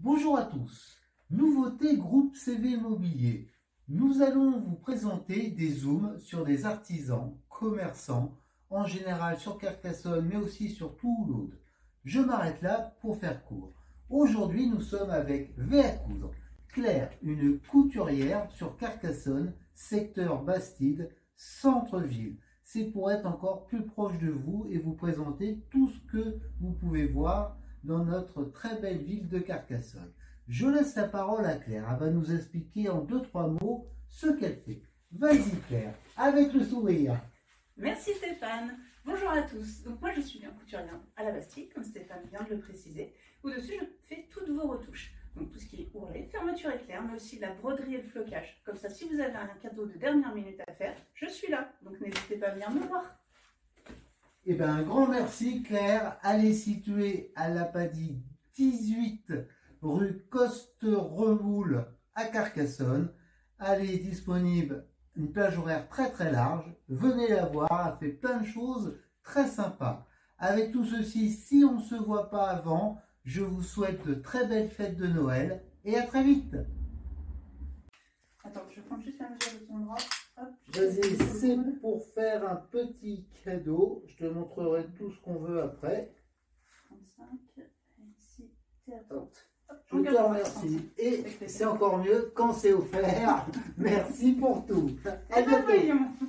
Bonjour à tous. Nouveauté groupe CV Immobilier. Nous allons vous présenter des zooms sur des artisans, commerçants, en général sur Carcassonne, mais aussi sur tout l'Aude. Je m'arrête là pour faire court. Aujourd'hui, nous sommes avec V à coudre. Claire, une couturière sur Carcassonne, secteur Bastide, centre-ville. C'est pour être encore plus proche de vous et vous présenter tout ce que vous pouvez voir dans notre très belle ville de Carcassonne. Je laisse la parole à Claire. Elle va nous expliquer en 2-3 mots ce qu'elle fait. Vas-y Claire, avec le sourire. Merci Stéphane. Bonjour à tous. Donc moi je suis bien couturière à la Bastille, comme Stéphane vient de le préciser. Au-dessus je fais toutes vos retouches. Donc tout ce qui est ourlet, fermeture éclair, mais aussi la broderie et le flocage. Comme ça, si vous avez un cadeau de dernière minute à faire, je suis là. Donc n'hésitez pas à venir me voir. Eh bien, un grand merci Claire. Elle est située à La Padie, 18 rue Coste-Remoule à Carcassonne. Elle est disponible, une plage horaire très très large. Venez la voir, elle fait plein de choses très sympas. Avec tout ceci, si on ne se voit pas avant, je vous souhaite de très belles fêtes de Noël et à très vite. Attends, je prends juste la mesure de ton bras. Vas-y, c'est pour faire un petit cadeau. Je te montrerai tout ce qu'on veut après. 35, ici, t'es à 30. Je te remercie. Et c'est encore mieux quand c'est offert. Merci pour tout. À bientôt.